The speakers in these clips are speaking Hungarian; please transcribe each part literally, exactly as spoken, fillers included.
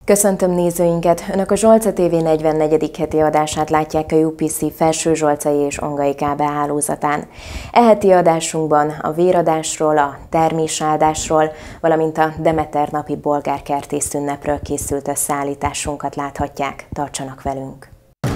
Köszöntöm nézőinket! Önök a Zsolca té vé negyvennegyedik heti adását látják a u pé cé Felső-Zsolcai és Ongai kábelhálózatán. E heti adásunkban a véradásról, a termésáldásról, valamint a Demeter napi bolgárkertész ünnepről készült összeállításunkat láthatják. Tartsanak velünk!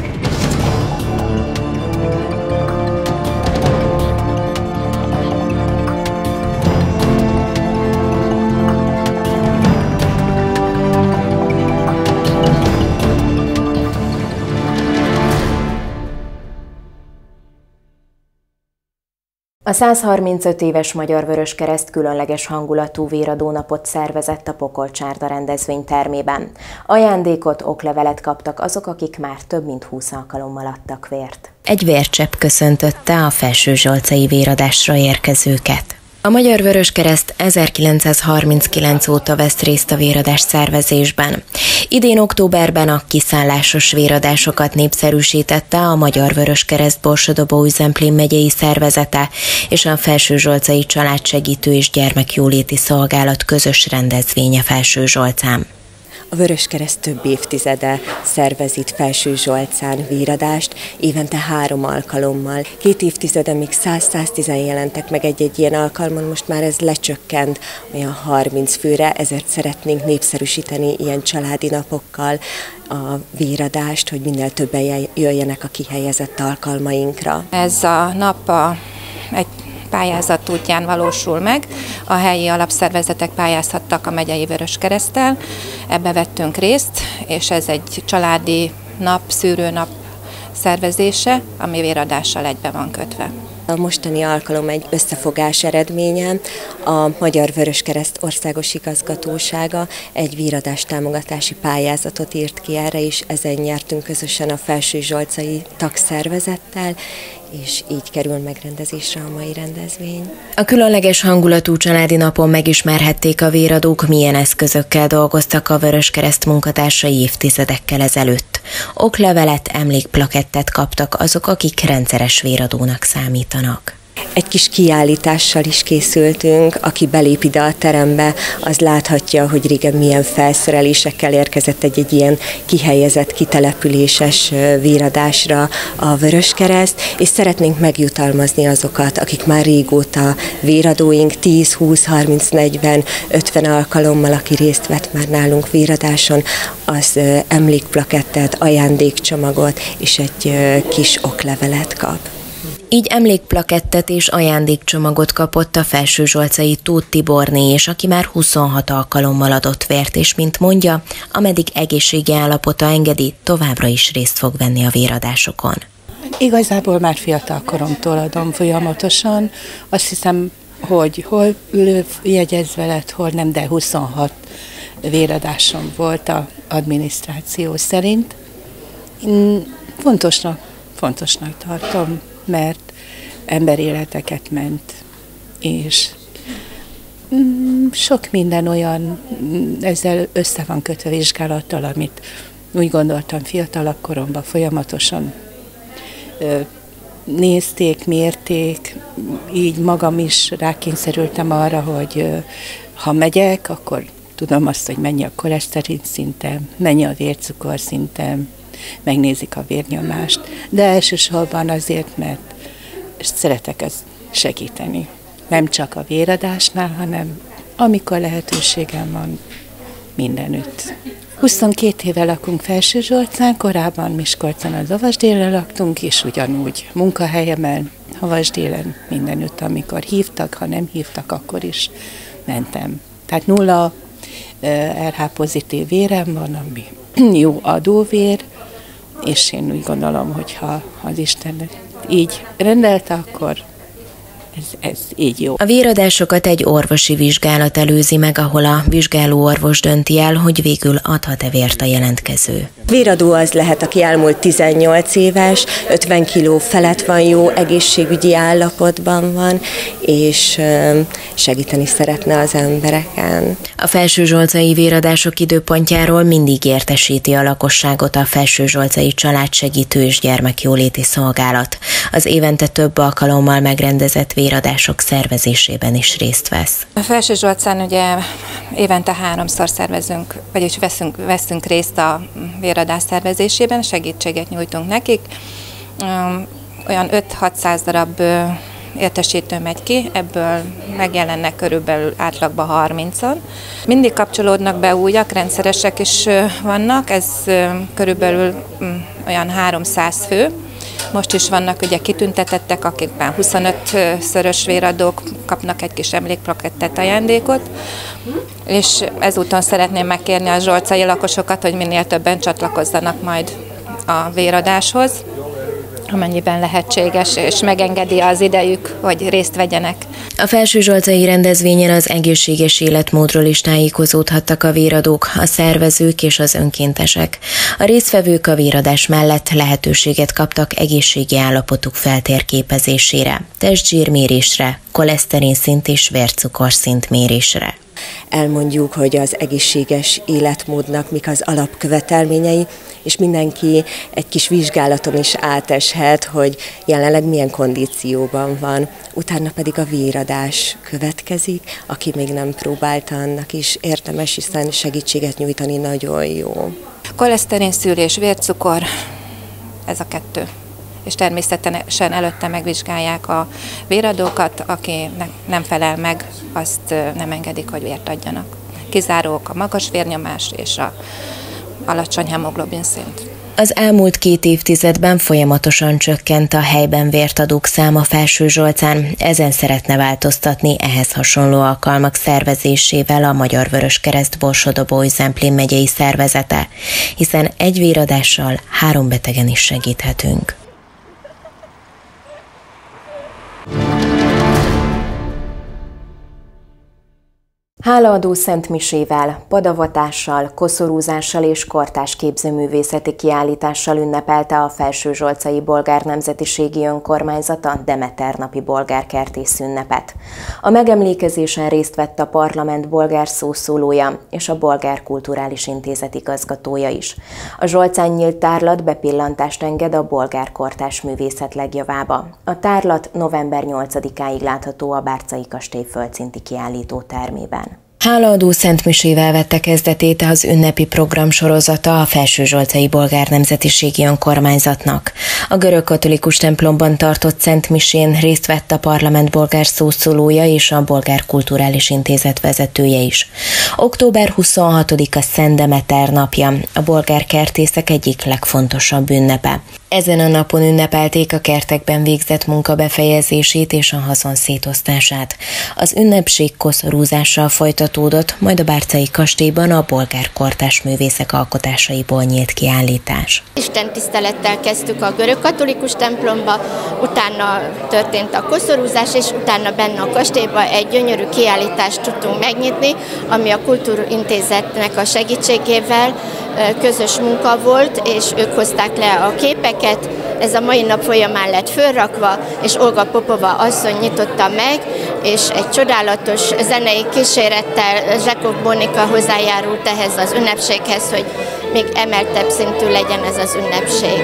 A száz harmincöt éves Magyar Vöröskereszt különleges hangulatú véradónapot szervezett a Pokolcsárda rendezvénytermében. Ajándékot, oklevelet kaptak azok, akik már több mint húsz alkalommal adtak vért. Egy vércsepp köszöntötte a felső-zsolcai véradásra érkezőket. A Magyar Vöröskereszt ezerkilencszázharminckilenc óta vesz részt a véradás szervezésben. Idén októberben a kiszállásos véradásokat népszerűsítette a Magyar Vöröskereszt Borsod-Abaúj-Zemplén megyei szervezete és a Felső-Zsolcai Családsegítő és Gyermekjóléti Szolgálat közös rendezvénye Felső-Zsolcán. A Vöröskereszt több évtizede szervez itt Felső-Zsolcán véradást, évente három alkalommal. Két évtizede még száz-száztízen jelentek meg egy-egy ilyen alkalmon, most már ez lecsökkent olyan harminc főre, ezért szeretnénk népszerűsíteni ilyen családi napokkal a véradást, hogy minél többen jöjjenek a kihelyezett alkalmainkra. Ez a nap a, egy pályázat útján valósul meg. A helyi alapszervezetek pályázhattak a megyei Vöröskereszttel, ebbe vettünk részt, és ez egy családi nap, szűrőnap szervezése, ami véradással egybe van kötve. A mostani alkalom egy összefogás eredménye. A Magyar Vöröskereszt Országos Igazgatósága egy véradás támogatási pályázatot írt ki erre, és ezen nyertünk közösen a Felső-Zsolcai tagszervezettel, és így kerül megrendezésre a mai rendezvény. A különleges hangulatú családi napon megismerhették a véradók, milyen eszközökkel dolgoztak a Vöröskereszt munkatársai évtizedekkel ezelőtt. Oklevelet, emlékplakettet kaptak azok, akik rendszeres véradónak számítanak. Egy kis kiállítással is készültünk, aki belép ide a terembe, az láthatja, hogy régen milyen felszerelésekkel érkezett egy-egy ilyen kihelyezett, kitelepüléses véradásra a Vöröskereszt, és szeretnénk megjutalmazni azokat, akik már régóta véradóink, tíz, húsz, harminc, negyven, ötven alkalommal, aki részt vett már nálunk véradáson, az emlékplakettet, ajándékcsomagot és egy kis oklevelet kap. Így emlékplakettet és ajándékcsomagot kapott a felső-zsolcai Tóth Tiborné is, aki már huszonhat alkalommal adott vért, és mint mondja, ameddig egészségi állapota engedi, továbbra is részt fog venni a véradásokon. Igazából már fiatal koromtól adom folyamatosan. Azt hiszem, hogy hol jegyezve lett, hol nem, de huszonhat véradásom volt az adminisztráció szerint. Én fontosnak, fontosnak tartom, mert emberéleteket ment, és sok minden olyan ezzel össze van kötve vizsgálattal, amit úgy gondoltam fiatalabb koromban folyamatosan nézték, mérték, így magam is rákényszerültem arra, hogy ha megyek, akkor tudom azt, hogy mennyi a koleszterin szintem, mennyi a vércukor szintem, megnézik a vérnyomást, de elsősorban azért, mert szeretek ezt segíteni. Nem csak a véradásnál, hanem amikor lehetőségem van mindenütt. huszonkét éve lakunk Felső-Zsolcán, korábban Miskolcon a Havasdélen laktunk, és ugyanúgy munkahelyemen, Havasdélen mindenütt, amikor hívtak, ha nem hívtak, akkor is mentem. Tehát nulla er há pozitív vérem van, ami jó adóvér, és én úgy gondolom, hogy ha az Isten így rendelte, akkor ez, ez így jó. A véradásokat egy orvosi vizsgálat előzi meg, ahol a vizsgáló orvos dönti el, hogy végül adhat-e vért a jelentkező. Véradó az lehet, aki elmúlt tizennyolc éves, ötven kiló felett van, jó egészségügyi állapotban van, és segíteni szeretne az embereken. A felső-zsolcai véradások időpontjáról mindig értesíti a lakosságot a Felső-Zsolcai Családsegítő és Gyermekjóléti Szolgálat. Az évente több alkalommal megrendezett véradás véradások szervezésében is részt vesz. A Felsőzsolcán ugye évente háromszor szervezünk, vagyis veszünk, veszünk részt a véradás szervezésében, segítséget nyújtunk nekik. Olyan öt-hatszáz darab értesítő megy ki, ebből megjelennek körülbelül átlagban harmincon. Mindig kapcsolódnak be újak, rendszeresek is vannak, ez körülbelül olyan háromszáz fő. Most is vannak ugye kitüntetettek, akikben huszonöt-szörös véradók kapnak egy kis emlékplakettet, ajándékot, és ezúton szeretném megkérni a zsolcai lakosokat, hogy minél többen csatlakozzanak majd a véradáshoz, amennyiben lehetséges, és megengedi az idejük, hogy részt vegyenek. A felsőzsolcai rendezvényen az egészséges életmódról is tájékozódhattak a véradók, a szervezők és az önkéntesek. A résztvevők a véradás mellett lehetőséget kaptak egészségi állapotuk feltérképezésére, testzsírmérésre, koleszterinszint és vércukorszint mérésre. Elmondjuk, hogy az egészséges életmódnak mik az alapkövetelményei, és mindenki egy kis vizsgálaton is áteshet, hogy jelenleg milyen kondícióban van. Utána pedig a véradás következik, aki még nem próbálta, annak is érdemes, hiszen segítséget nyújtani nagyon jó. Koleszterinszűrés, vércukor, ez a kettő. És természetesen előtte megvizsgálják a véradókat, aki nem felel meg, azt nem engedik, hogy vért adjanak. Kizárók a magas vérnyomás és a alacsony hemoglobin szint. Az elmúlt két évtizedben folyamatosan csökkent a helyben vért adók száma Felsőzsolcán. Ezen szeretne változtatni ehhez hasonló alkalmak szervezésével a Magyar Vöröskereszt Borsod-Abaúj-Zemplén megyei szervezete, hiszen egy véradással három betegen is segíthetünk. Hálaadó szentmisével, padavatással, koszorúzással és kortárs képzőművészeti kiállítással ünnepelte a Felsőzsolcai Bolgár Nemzetiségi Önkormányzat a Demeter napi bolgárkertész ünnepet. A megemlékezésen részt vett a parlament bolgár szószólója és a Bolgár Kulturális Intézet igazgatója is. A Zsolcán nyílt tárlat bepillantást enged a bolgár kortárs művészet legjavába. A tárlat november nyolcadikáig látható a Bárcai kastély földszinti kiállító termében. Hálaadó szentmisével vette kezdetét az ünnepi programsorozata a Felsőzsolcai Bolgár Nemzetiségi Önkormányzatnak. A görögkatolikus templomban tartott szentmisén részt vett a parlament bolgár szószólója és a Bolgár Kulturális Intézet vezetője is. október huszonhatodika Szent Demeter napja, a bolgár kertészek egyik legfontosabb ünnepe. Ezen a napon ünnepelték a kertekben végzett munka befejezését és a haszon szétosztását. Az ünnepség koszorúzással folytatódott, majd a Bárcai kastélyban a bolgár kortárs művészek alkotásaiból nyílt kiállítás. Isten tisztelettel kezdtük a görögkatolikus templomba, utána történt a koszorúzás, és utána benne a kastélyban egy gyönyörű kiállítást tudtunk megnyitni, ami a Kultúrintézetnek a segítségével közös munka volt, és ők hozták le a képeket. Ez a mai nap folyamán lett fölrakva, és Olga Popova asszony nyitotta meg, és egy csodálatos zenei kísérettel Zsekov Bonika hozzájárult ehhez az ünnepséghez, hogy még emeltebb szintű legyen ez az ünnepség.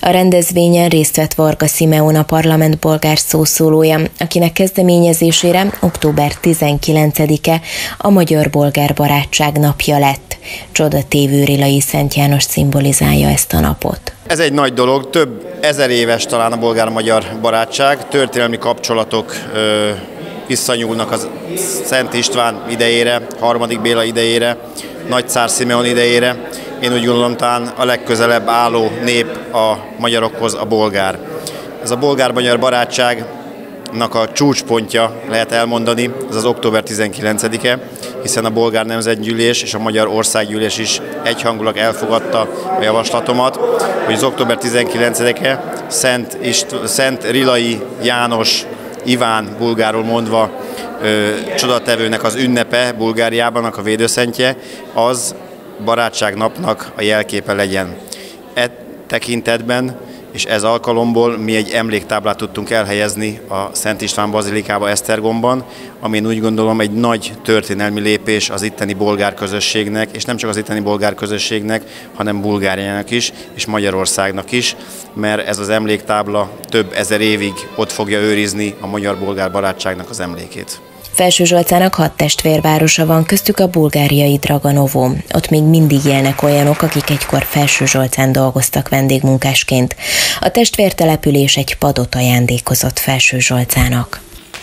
A rendezvényen részt vett Varga Simeon, a parlament bolgár szószólója, akinek kezdeményezésére október tizenkilencedike a magyar-bolgár barátság napja lett. Csodatévő Rilai Szent János szimbolizálja ezt a napot. Ez egy nagy dolog, több ezer éves talán a bolgár-magyar barátság, történelmi kapcsolatok ö, visszanyúlnak a Szent István idejére, harmadik Béla idejére, Nagy Cár Simeon idejére. Én úgy gondolom, talán a legközelebb álló nép a magyarokhoz a bolgár. Ez a bolgár-magyar barátságnak a csúcspontja, lehet elmondani, ez az október tizenkilencedike, hiszen a bolgár nemzetgyűlés és a magyar országgyűlés is egyhangulag elfogadta a javaslatomat, hogy az október tizenkilencedike Szent, Istv- Szent Rilai János Iván, bulgárul mondva, ö, csodatevőnek az ünnepe Bulgáriában, a védőszentje, az barátságnapnak a jelképe legyen. E tekintetben és ez alkalomból mi egy emléktáblát tudtunk elhelyezni a Szent István bazilikába Esztergomban, amin úgy gondolom egy nagy történelmi lépés az itteni bolgár közösségnek, és nem csak az itteni bolgár közösségnek, hanem Bulgáriának is, és Magyarországnak is, mert ez az emléktábla több ezer évig ott fogja őrizni a magyar-bolgár barátságnak az emlékét. Felsőzsolcának hat testvérvárosa van, köztük a bulgáriai Draganovo. Ott még mindig élnek olyanok, akik egykor Felsőzsolcán dolgoztak vendégmunkásként. A testvértelepülés egy padot ajándékozott Felsőzsolcának.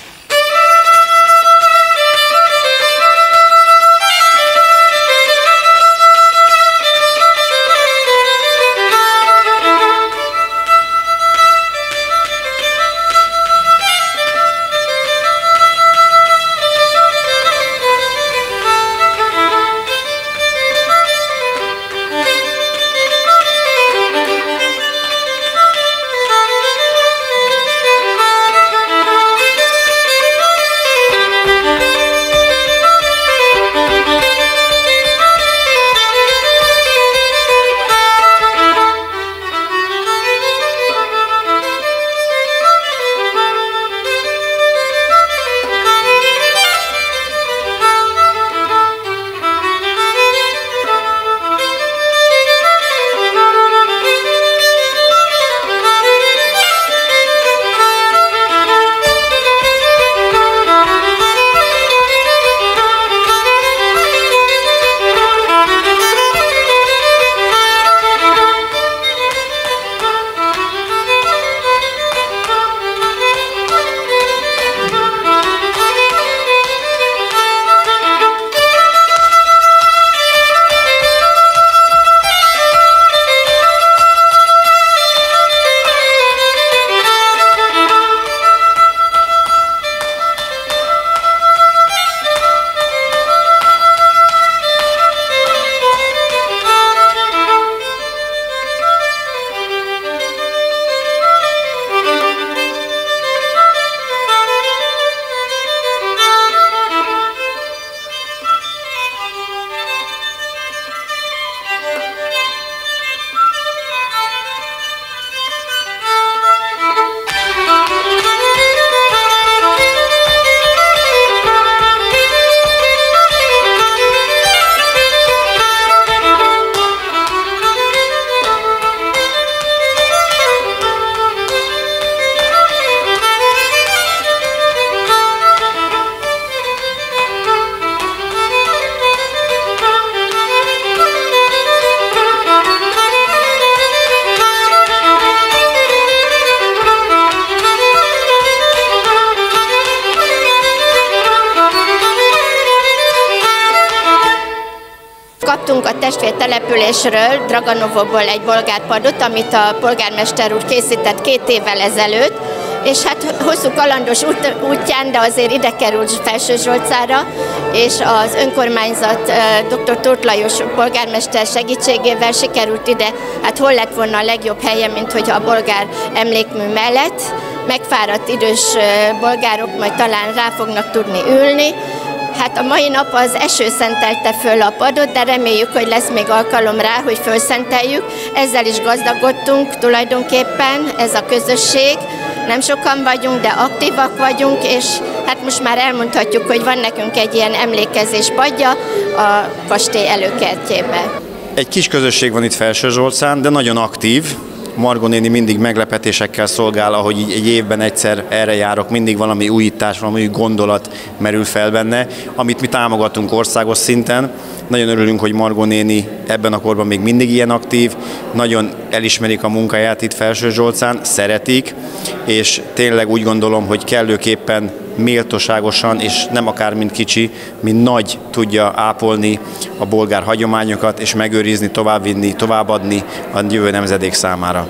Kaptunk a testvértelepülésről, Draganovóból egy bolgár padot, amit a polgármester úr készített két évvel ezelőtt, és hát hosszú kalandos út, útján, de azért ide került Felsőzsolcára, és az önkormányzat dr. Tóth Lajos polgármester segítségével sikerült ide, hát hol lett volna a legjobb helye, mint hogyha a bolgár emlékmű mellett. Megfáradt idős bolgárok majd talán rá fognak tudni ülni. Hát a mai nap az eső szentelte föl a padot, de reméljük, hogy lesz még alkalom rá, hogy fölszenteljük. Ezzel is gazdagodtunk tulajdonképpen, ez a közösség. Nem sokan vagyunk, de aktívak vagyunk, és hát most már elmondhatjuk, hogy van nekünk egy ilyen emlékezés padja a kastély előkertjében. Egy kis közösség van itt Felsőzsolcán, de nagyon aktív. Margó néni mindig meglepetésekkel szolgál, ahogy így egy évben egyszer erre járok, mindig valami újítás, valami új gondolat merül fel benne, amit mi támogatunk országos szinten. Nagyon örülünk, hogy Margó néni ebben a korban még mindig ilyen aktív, nagyon elismerik a munkáját itt Felsőzsolcán, szeretik, és tényleg úgy gondolom, hogy kellőképpen méltóságosan, és nem akár mint kicsi, mint nagy tudja ápolni a bolgár hagyományokat, és megőrizni, továbbvinni, továbbadni a jövő nemzedék számára.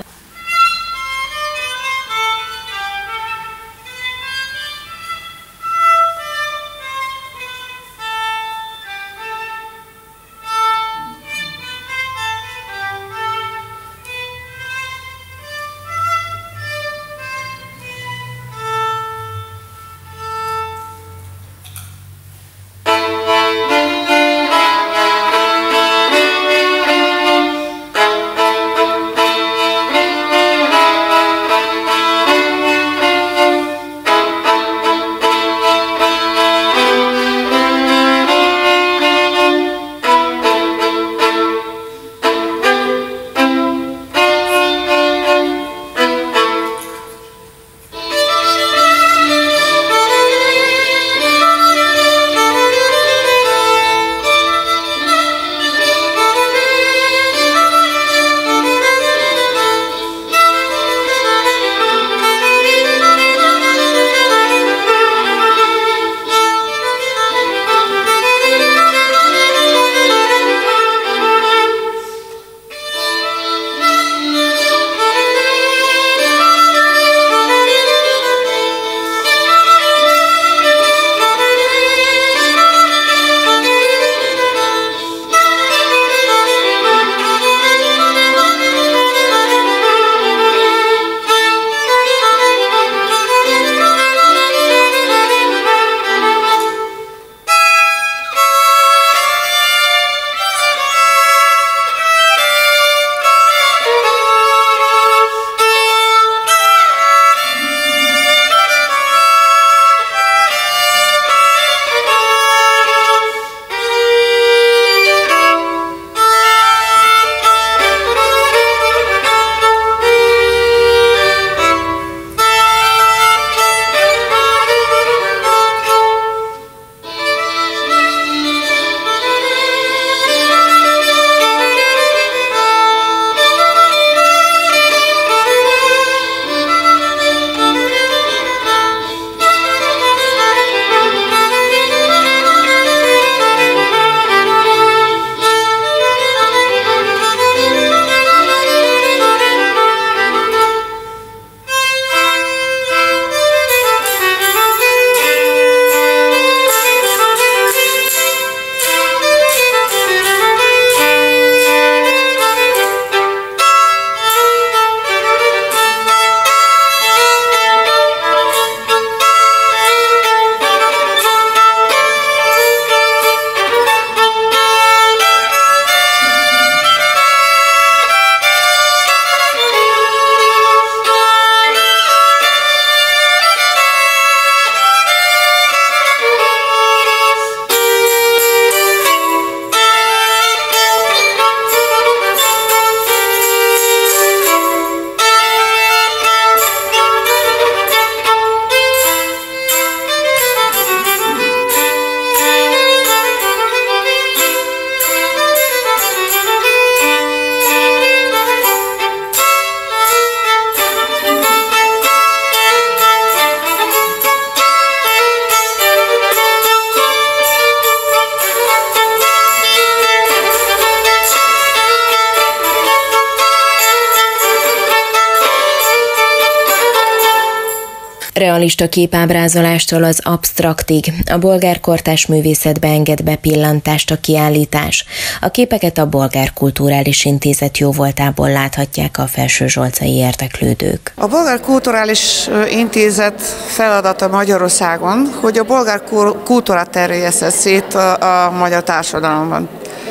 Realista képábrázolástól az absztraktig, a bolgár kortárs művészetbe enged bepillantást a kiállítás. A képeket a Bolgár Kulturális Intézet jóvoltából láthatják a felsőzsolcai érdeklődők. A Bolgár Kulturális Intézet feladata Magyarországon, hogy a bolgár kultúrát terjessze szét a, a magyar társadalomban.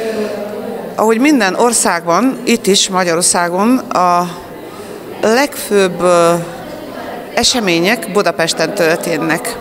Ahogy minden országban, itt is Magyarországon a legfőbb események Budapesten történnek.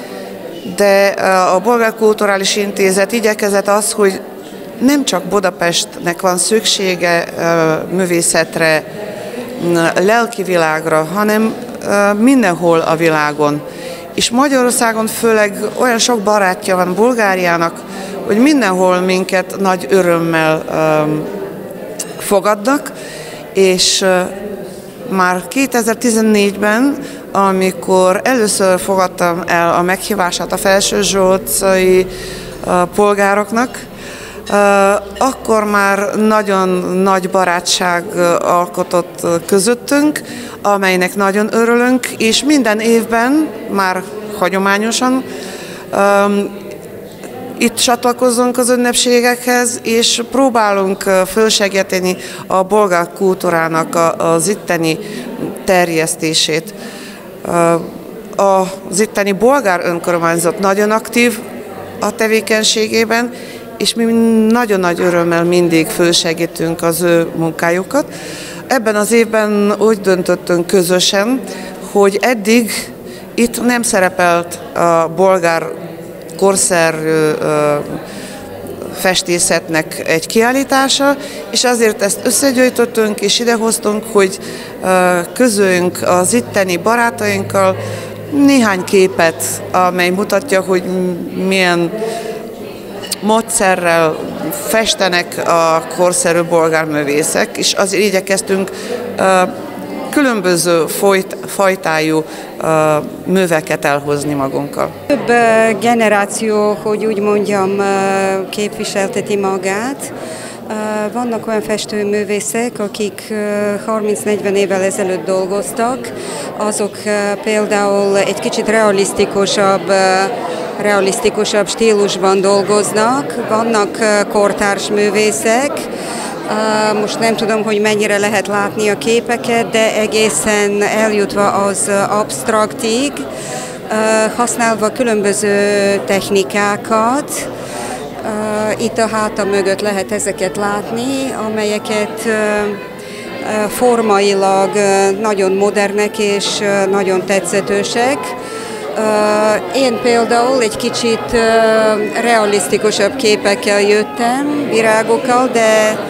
De a Bolgár Kulturális Intézet igyekezett az, hogy nem csak Budapestnek van szüksége művészetre, lelki világra, hanem mindenhol a világon. És Magyarországon főleg olyan sok barátja van Bulgáriának, hogy mindenhol minket nagy örömmel fogadnak, és már kétezer-tizennégyben, amikor először fogadtam el a meghívását a Felsőzsolcai polgároknak, akkor már nagyon nagy barátság alkotott közöttünk, amelynek nagyon örülünk, és minden évben, már hagyományosan, itt csatlakozunk az ünnepségekhez, és próbálunk fölsegíteni a bolgár kultúrának az itteni terjesztését. Az itteni bolgár önkormányzat nagyon aktív a tevékenységében, és mi nagyon nagy örömmel mindig fölsegítünk az ő munkájukat. Ebben az évben úgy döntöttünk közösen, hogy eddig itt nem szerepelt a bolgár korszerű festészetnek egy kiállítása, és azért ezt összegyűjtöttünk és idehoztunk, hogy közöljünk az itteni barátainkkal néhány képet, amely mutatja, hogy milyen módszerrel festenek a korszerű bolgár művészek, és azért igyekeztünk különböző folyt, fajtájú műveket elhozni magunkkal. Több generáció, hogy úgy mondjam, képviselteti magát. Vannak olyan festőművészek, akik harminc-negyven évvel ezelőtt dolgoztak, azok például egy kicsit realisztikusabb, realisztikusabb stílusban dolgoznak. Vannak kortárs művészek, most nem tudom, hogy mennyire lehet látni a képeket, de egészen eljutva az absztraktig, használva különböző technikákat. Itt a háta mögött lehet ezeket látni, amelyeket formailag nagyon modernek és nagyon tetszetősek. Én például egy kicsit realisztikusabb képekkel jöttem, virágokkal, de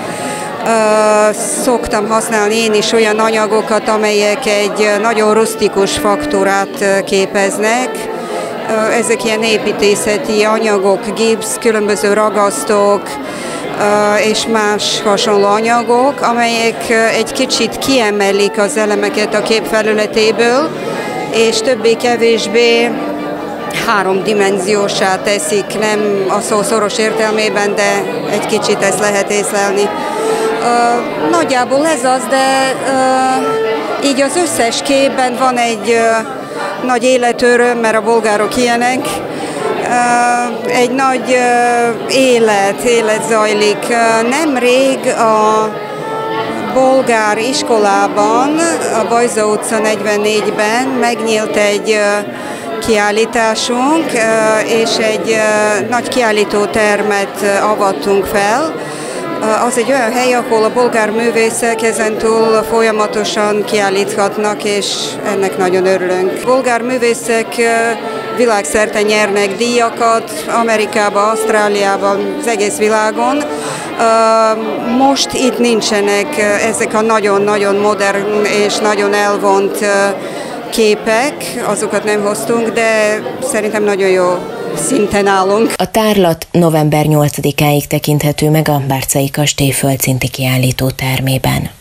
szoktam használni én is olyan anyagokat, amelyek egy nagyon rustikus faktúrát képeznek. Ezek ilyen építészeti anyagok, gipsz, különböző ragasztók és más hasonló anyagok, amelyek egy kicsit kiemelik az elemeket a kép felületéből, és többé-kevésbé háromdimenziósá teszik, nem a szó szoros értelmében, de egy kicsit ezt lehet észlelni. Uh, nagyjából ez az, de uh, így az összes képben van egy uh, nagy életöröm, mert a bolgárok ilyenek. Uh, egy nagy uh, élet, élet zajlik. Uh, nemrég a bolgár iskolában, a Bajza utca negyvennégyben megnyílt egy uh, kiállításunk, uh, és egy uh, nagy kiállítótermet uh, avattunk fel. Az egy olyan hely, ahol a bolgár művészek ezentúl folyamatosan kiállíthatnak, és ennek nagyon örülünk. A bolgár művészek világszerte nyernek díjakat, Amerikában, Ausztráliában, az egész világon. Most itt nincsenek ezek a nagyon-nagyon modern és nagyon elvont képek, azokat nem hoztunk, de szerintem nagyon jó szinten állunk. A tárlat november nyolcadikáig tekinthető meg a Bárcai Kastély földszinti kiállító termében.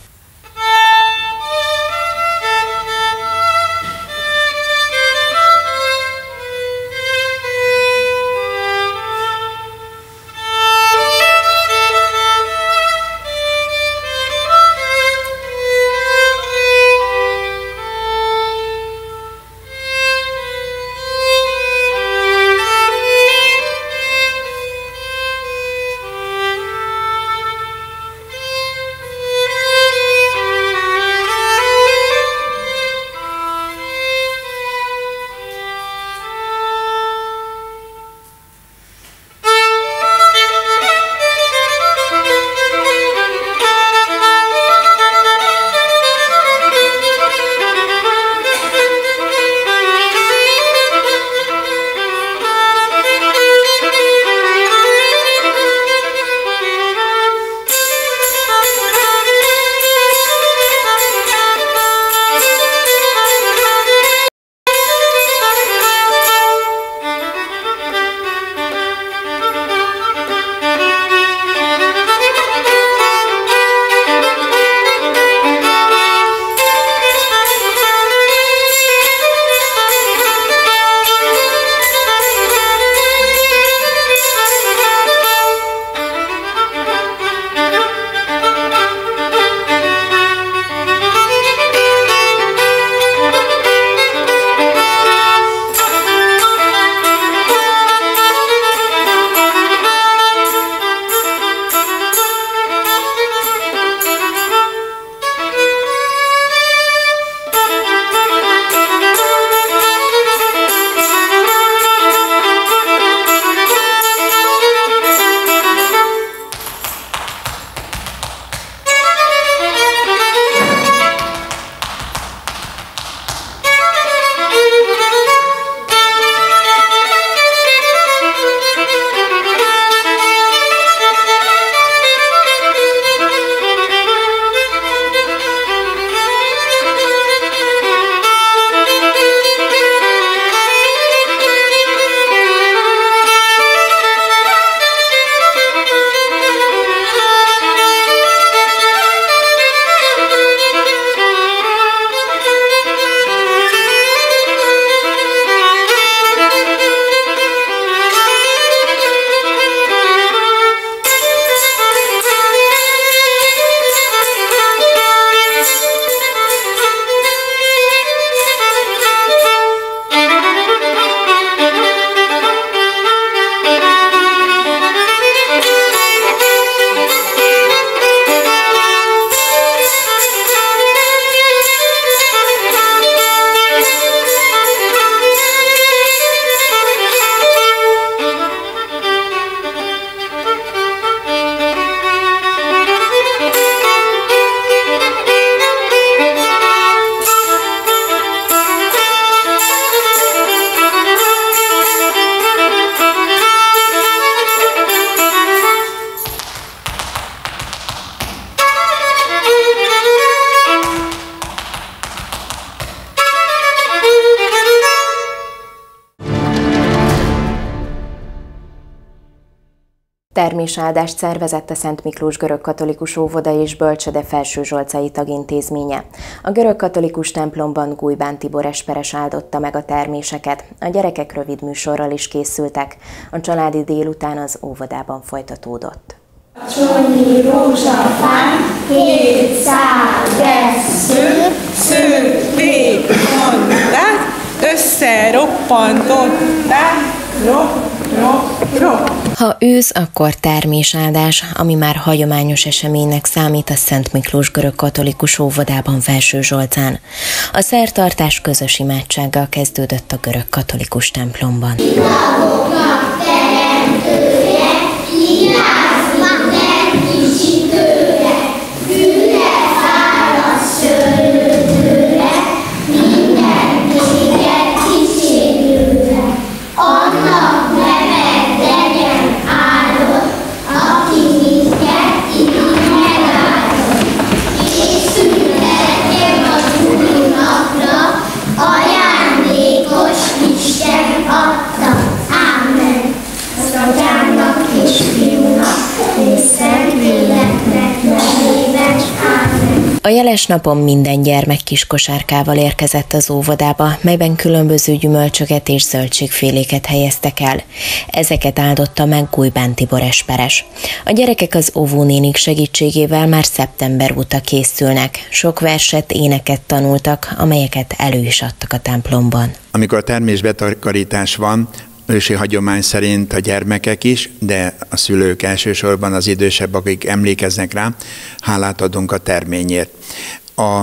Termésáldást szervezett a Szent Miklós Görögkatolikus Óvoda és Bölcsöde Felsőzsolcai Tagintézménye. A görögkatolikus templomban Gújbán Tibor esperes áldotta meg a terméseket. A gyerekek rövid műsorral is készültek. A családi délután az óvodában folytatódott. Csonyi rózsafán, kétszázessző, szőlték mondták, összeroppantották, rop, rop, rop. Ha ősz, akkor termésáldás, ami már hagyományos eseménynek számít a Szent Miklós Görögkatolikus Óvodában Felsőzsolcán. A szertartás közös imádsággal kezdődött a görögkatolikus templomban. Világoknak teremtője, vigyázz minden kicsikőre, fűre száraz szőlőtőre, minden téged kísérőre. Annak neved legyen áldott, aki minket így megáldott. Készülhetjen az új napra, ajándékos Isten adta. Ámen. Az Atyának és Fiúnak és Szentléleknek nevében. Ámen. A jeles napon minden gyermek kis kosárkával érkezett az óvodába, melyben különböző gyümölcsöket és zöldségféléket helyeztek el. Ezeket áldotta meg Gújbán Tibor esperes. A gyerekek az óvónénik segítségével már szeptember óta készülnek. Sok verset, éneket tanultak, amelyeket elő is adtak a templomban. Amikor termésbetakarítás van, ősi hagyomány szerint a gyermekek is, de a szülők elsősorban az idősebb, akik emlékeznek rá, hálát adunk a terményért. A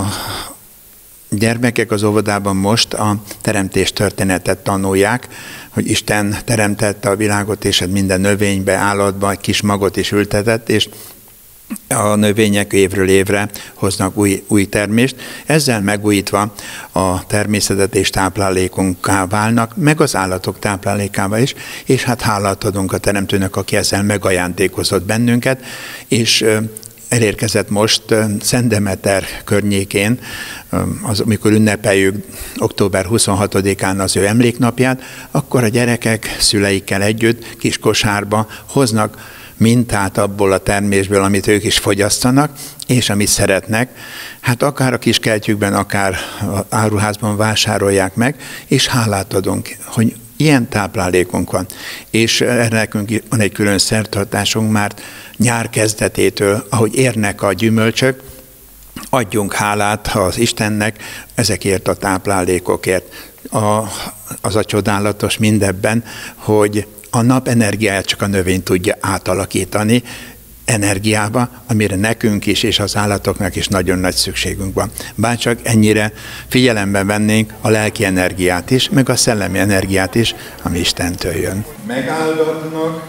gyermekek az óvodában most a teremtés történetet tanulják, hogy Isten teremtette a világot, és minden növénybe, állatba egy kis magot is ültetett, és a növények évről évre hoznak új, új termést, ezzel megújítva a természetet és táplálékunká válnak, meg az állatok táplálékává is, és hát hálát adunk a Teremtőnek, aki ezzel megajándékozott bennünket, és elérkezett most Szent Demeter környékén, az, amikor ünnepeljük október huszonhatodikán az ő emléknapját, akkor a gyerekek szüleikkel együtt kis kosárba hoznak mintát abból a termésből, amit ők is fogyasztanak, és amit szeretnek. Hát akár a kis kertjükben, akár az áruházban vásárolják meg, és hálát adunk, hogy ilyen táplálékunk van. És erre nekünk van egy külön szertartásunk már nyár kezdetétől, ahogy érnek a gyümölcsök, adjunk hálát az Istennek ezekért a táplálékokért. A, az a csodálatos mindebben, hogy a nap energiáját csak a növény tudja átalakítani energiába, amire nekünk is és az állatoknak is nagyon nagy szükségünk van. Bárcsak ennyire figyelembe vennénk a lelki energiát is, meg a szellemi energiát is, ami Istentől jön. Megáldottnak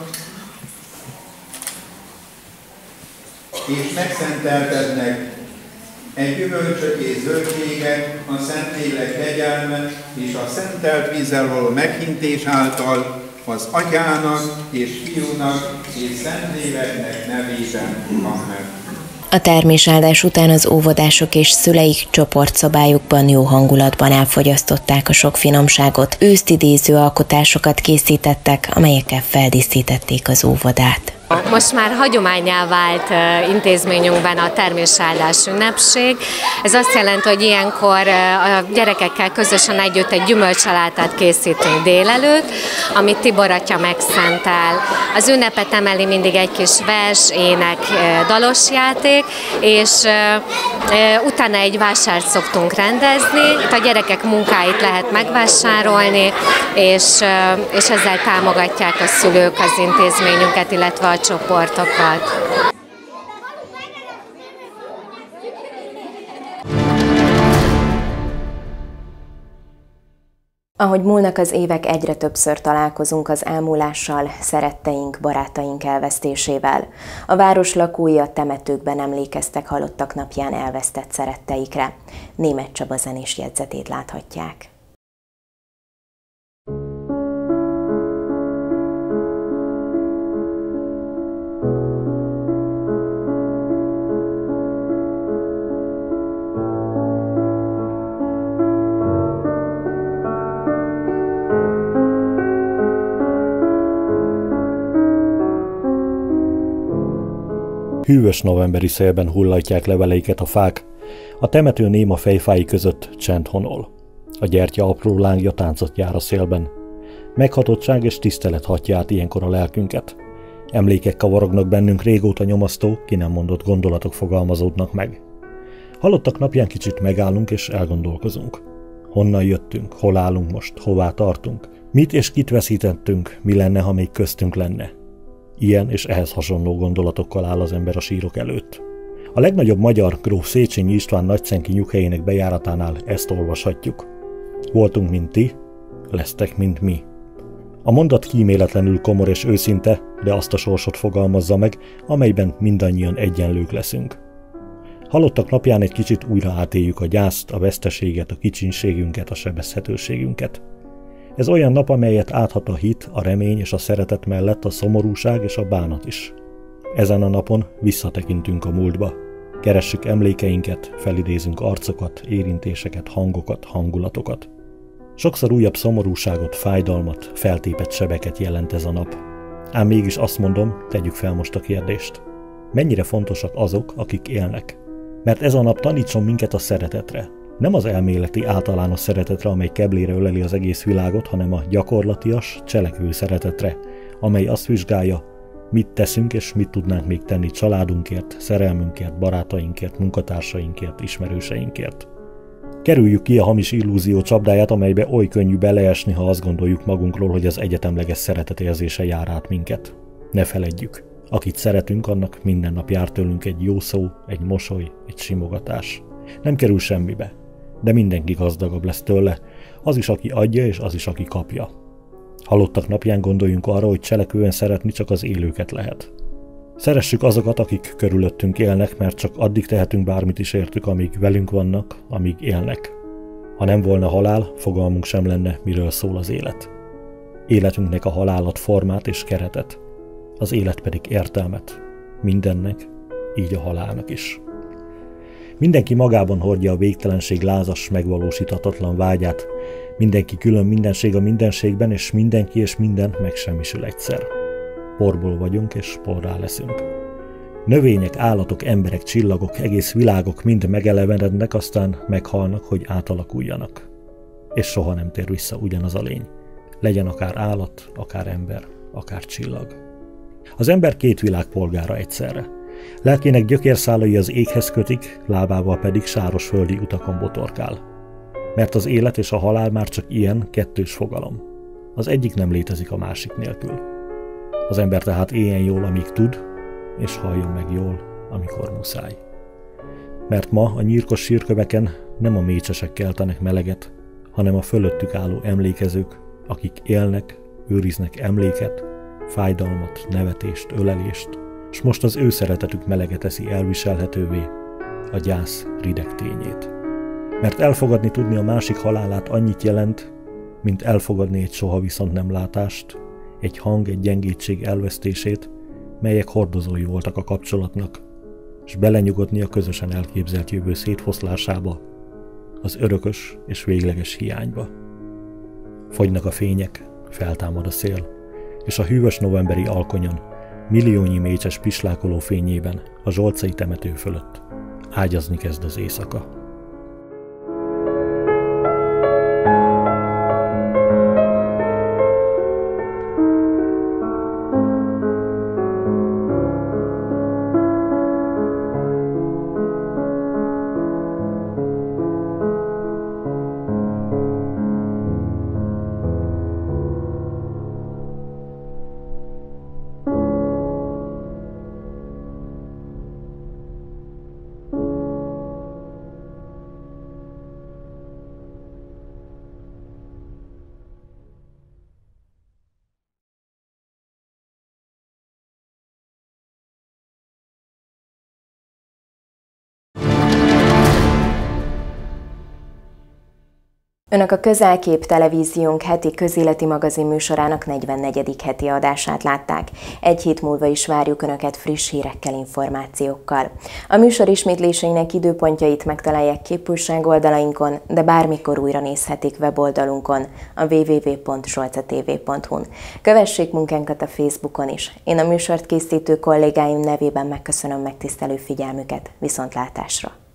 és megszenteltetnek egy gyümölcsök és zöldséget a Szentlélek kegyelme és a szentelt vízzel való meghintés által az Atyának és Fiúnak és Szentléleknek nevében. Amen. A termésáldás után az óvodások és szüleik csoportszobájukban jó hangulatban elfogyasztották a sok finomságot, őszt idéző alkotásokat készítettek, amelyekkel feldíszítették az óvodát. Most már hagyománnyá vált intézményünkben a termésáldás ünnepség. Ez azt jelenti, hogy ilyenkor a gyerekekkel közösen együtt egy gyümölcsalátát készítünk délelőtt, amit Tibor atya megszentel. Az ünnepet emeli mindig egy kis vers, ének, dalos játék, és utána egy vásárt szoktunk rendezni. Itt a gyerekek munkáit lehet megvásárolni, és, és ezzel támogatják a szülők az intézményünket, illetve a csoportokat. Ahogy múlnak az évek, egyre többször találkozunk az elmúlással, szeretteink, barátaink elvesztésével. A város lakói a temetőkben emlékeztek halottak napján elvesztett szeretteikre. Németh Csaba zenés jegyzetét láthatják. Hűvös novemberi szélben hullajtják leveleiket a fák, a temető néma fejfái között csend honol. A gyertya apró lángja táncot jár a szélben. Meghatottság és tisztelet hatja át ilyenkor a lelkünket. Emlékek kavarognak bennünk, régóta nyomasztó, ki nem mondott gondolatok fogalmazódnak meg. Halottak napján kicsit megállunk és elgondolkozunk. Honnan jöttünk, hol állunk most, hová tartunk, mit és kit veszítettünk, mi lenne, ha még köztünk lenne. Ilyen és ehhez hasonló gondolatokkal áll az ember a sírok előtt. A legnagyobb magyar gróf Széchenyi István nagyszenki nyughelyének bejáratánál ezt olvashatjuk. Voltunk, mint ti, lesztek, mint mi. A mondat kíméletlenül komor és őszinte, de azt a sorsot fogalmazza meg, amelyben mindannyian egyenlők leszünk. Halottak napján egy kicsit újra átéljük a gyászt, a veszteséget, a kicsinségünket, a sebezhetőségünket. Ez olyan nap, amelyet áthat a hit, a remény és a szeretet mellett a szomorúság és a bánat is. Ezen a napon visszatekintünk a múltba. Keressük emlékeinket, felidézünk arcokat, érintéseket, hangokat, hangulatokat. Sokszor újabb szomorúságot, fájdalmat, feltépett sebeket jelent ez a nap. Ám mégis azt mondom, tegyük fel most a kérdést. Mennyire fontosak azok, akik élnek? Mert ez a nap tanítson minket a szeretetre. Nem az elméleti általános szeretetre, amely keblére öleli az egész világot, hanem a gyakorlatias, cselekvő szeretetre, amely azt vizsgálja, mit teszünk és mit tudnánk még tenni családunkért, szerelmünkért, barátainkért, munkatársainkért, ismerőseinkért. Kerüljük ki a hamis illúzió csapdáját, amelybe oly könnyű beleesni, ha azt gondoljuk magunkról, hogy az egyetemleges szeretetérzése jár át minket. Ne feledjük, akit szeretünk, annak minden nap jár tőlünk egy jó szó, egy mosoly, egy simogatás. Nem kerül semmibe, de mindenki gazdagabb lesz tőle, az is, aki adja, és az is, aki kapja. Halottak napján gondoljunk arra, hogy cselekvően szeretni csak az élőket lehet. Szeressük azokat, akik körülöttünk élnek, mert csak addig tehetünk bármit is értük, amíg velünk vannak, amíg élnek. Ha nem volna halál, fogalmunk sem lenne, miről szól az élet. Életünknek a halálat formát és keretet, az élet pedig értelmet. Mindennek, így a halálnak is. Mindenki magában hordja a végtelenség lázas, megvalósíthatatlan vágyát, mindenki külön mindenség a mindenségben, és mindenki és minden megsemmisül egyszer. Porból vagyunk, és porrá leszünk. Növények, állatok, emberek, csillagok, egész világok mind megelevenednek, aztán meghalnak, hogy átalakuljanak. És soha nem tér vissza ugyanaz a lény. Legyen akár állat, akár ember, akár csillag. Az ember két világ polgára egyszerre. Lelkének gyökérszálai az éghez kötik, lábával pedig sáros földi utakon botorkál. Mert az élet és a halál már csak ilyen kettős fogalom. Az egyik nem létezik a másik nélkül. Az ember tehát éljen jól, amíg tud, és halljon meg jól, amikor muszáj. Mert ma a nyírkos sírköveken nem a mécsesek keltenek meleget, hanem a fölöttük álló emlékezők, akik élnek, őriznek emléket, fájdalmat, nevetést, ölelést, s most az ő szeretetük melege teszi elviselhetővé a gyász rideg tényét. Mert elfogadni tudni a másik halálát annyit jelent, mint elfogadni egy soha viszont nem látást, egy hang, egy gyengétség elvesztését, melyek hordozói voltak a kapcsolatnak, s belenyugodni a közösen elképzelt jövő szétfoszlásába, az örökös és végleges hiányba. Fogynak a fények, feltámad a szél, és a hűvös novemberi alkonyon, milliónyi mécses pislákoló fényében, a zsolcai temető fölött ágyazni kezd az éjszaka. Önök a Közelkép televíziónk heti közéleti magazin műsorának negyvennegyedik heti adását látták. Egy hét múlva is várjuk Önöket friss hírekkel, információkkal. A műsor ismétléseinek időpontjait megtalálják képújság oldalainkon, de bármikor újra nézhetik weboldalunkon, a double-u double-u double-u pont zsolcatv pont hu-n. Kövessék munkánkat a Facebookon is. Én a műsort készítő kollégáim nevében megköszönöm megtisztelő figyelmüket. Viszontlátásra!